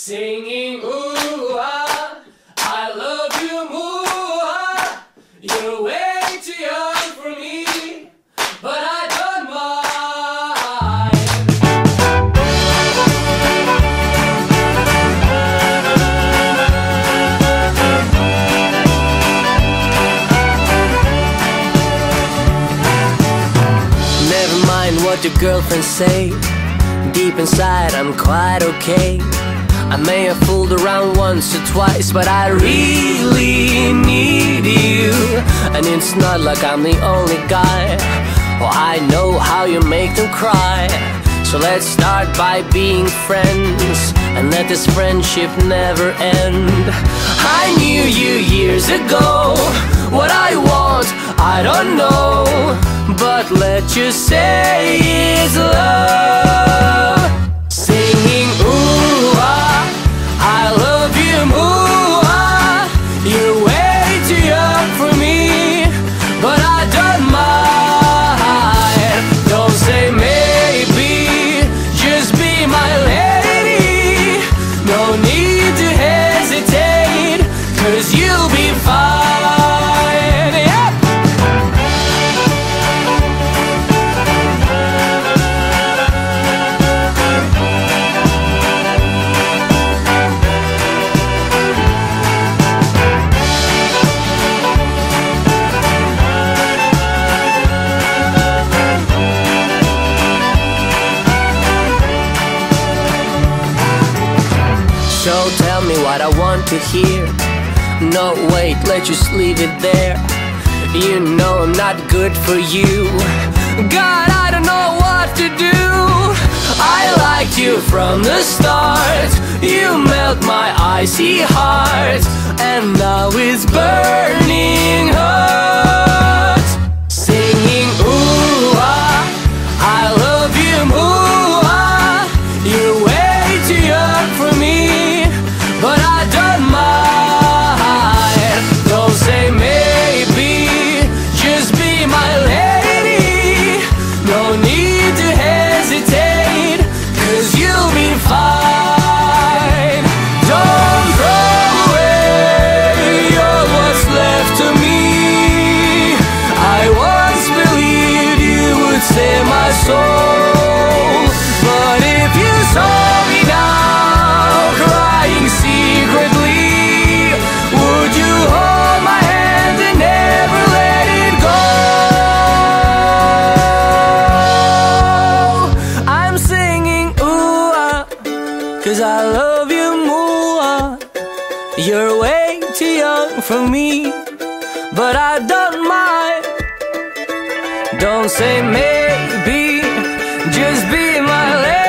Singing ooh ah, I love you moo ah. You're way too young for me, but I don't mind. Never mind what your girlfriends say. Deep inside I'm quite okay. I may have fooled around once or twice, but I really need you. And it's not like I'm the only guy. Well, I know how you make them cry. So let's start by being friends and let this friendship never end. I knew you years ago. What I want, I don't know, but let's just say it's love. Singing ooh ah, I love you moo ah. You're way too young for me, but I don't mind. Don't say maybe, just be my lady. No need to hesitate, 'cause you'll be fine. So tell me what I want to hear. No, wait, let's just leave it there. You know I'm not good for you. God, I don't know what to do. I liked you from the start. You melt my icy heart, and now it's burning hot. Singing ooh ah, I love you moo ah. You're way too young for me, but I don't mind. Don't say maybe, just be my lady. No need to hesitate, 'cause you'll be fine. Don't throw away all what's left of me. I once believed you would save my soul, but if you saw me now crying secretly, would you hold my hand and never let it go? I'm singing ooh ah, 'cause I love you moo ah. You're way too young for me, but I don't mind. Don't say maybe, just be my lady.